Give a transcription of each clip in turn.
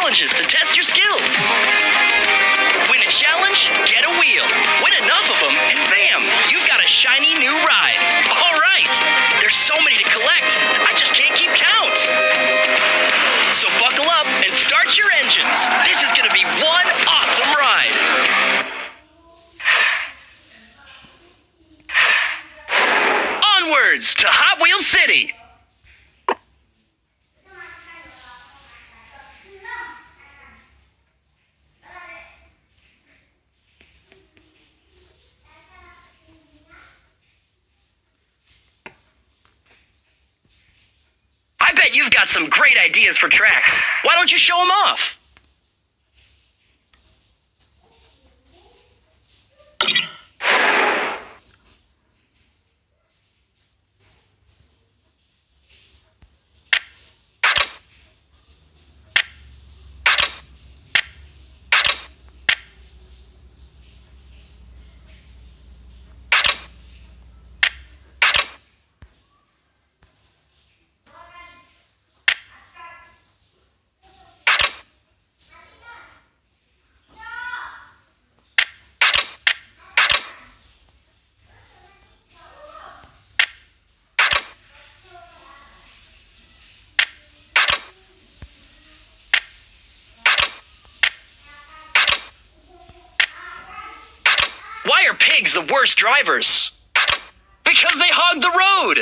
challenges to test your skills. Win a challenge, get a wheel. Win enough of them, and bam, you've got a shiny new ride. All right, there's so many to collect, I just can't keep count. So buckle up and start your engines. This is gonna be one awesome ride. Onwards to Hot Wheels City. I bet you've got some great ideas for tracks. Why don't you show them off? Why are pigs the worst drivers? Because they hog the road!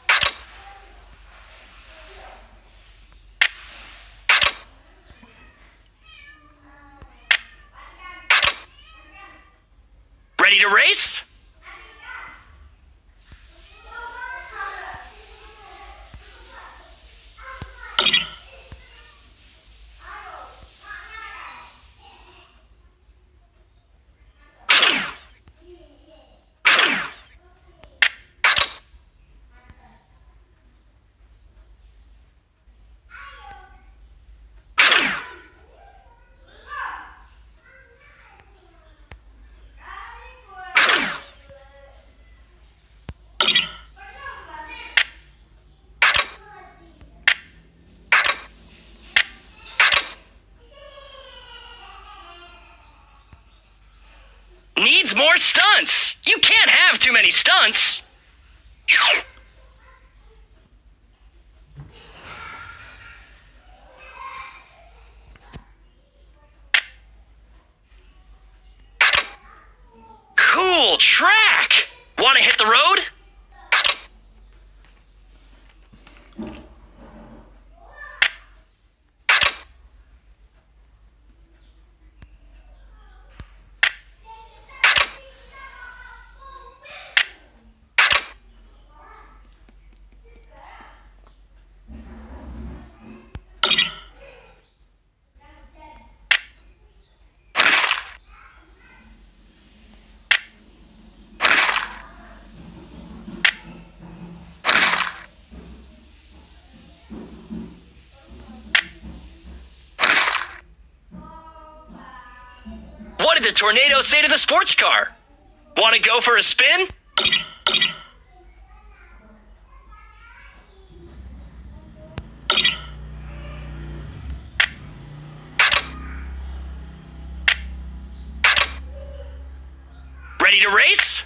Ready to race? Needs more stunts. You can't have too many stunts. Cool track. Want to hit the road? What did the tornado say to the sports car? Want to go for a spin? Ready to race?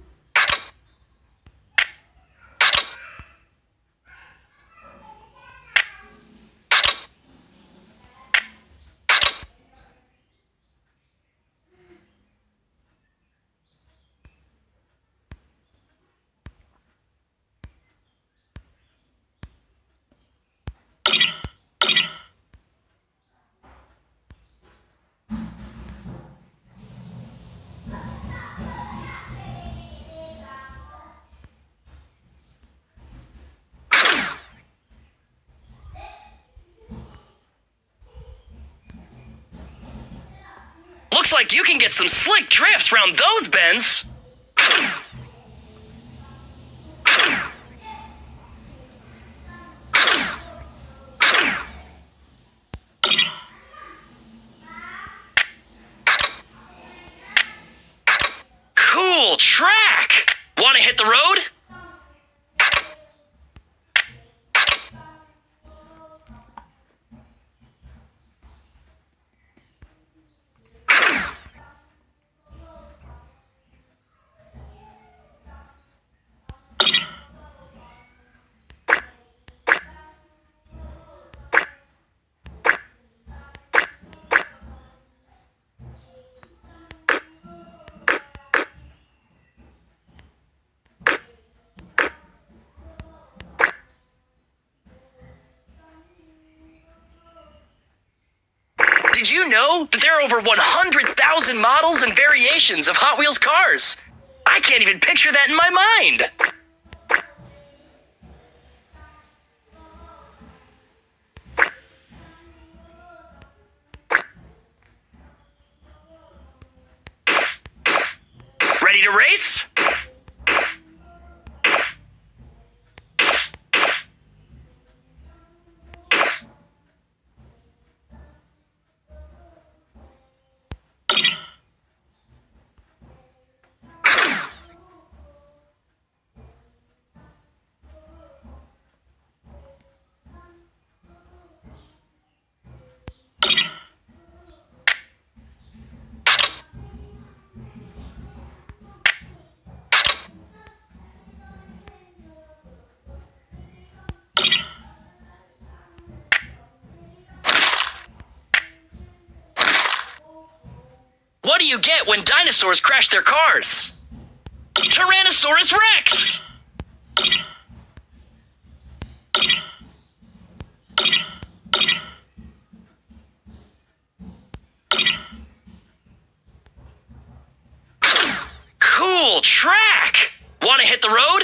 Looks like you can get some slick drifts round those bends. Cool track. Want to hit the road? Did you know that there are over 100,000 models and variations of Hot Wheels cars? I can't even picture that in my mind. Ready to race? What do you get when dinosaurs crash their cars? Tyrannosaurus Rex! Cool track! Want to hit the road?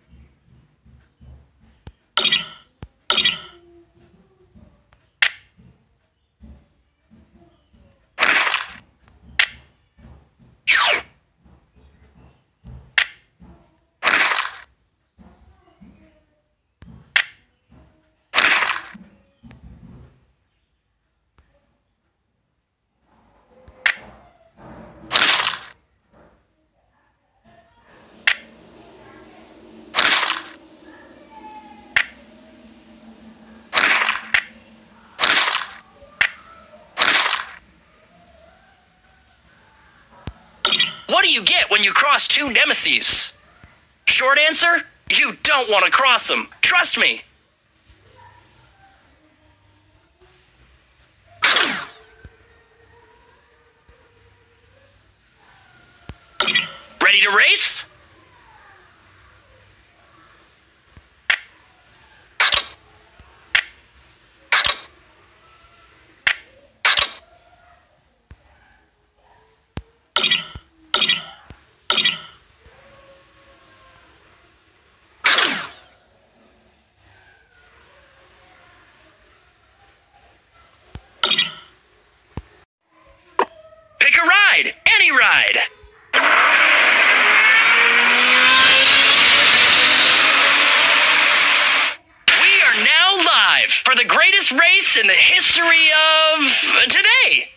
What do you get when you cross two nemeses? Short answer, you don't want to cross them. Trust me. Ready to race? Pick a ride, any ride. We are now live for the greatest race in the history of today.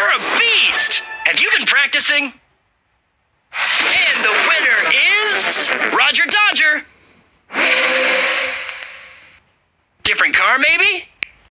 You're a beast! Have you been practicing? And the winner is... Roger Dodger! Different car, maybe?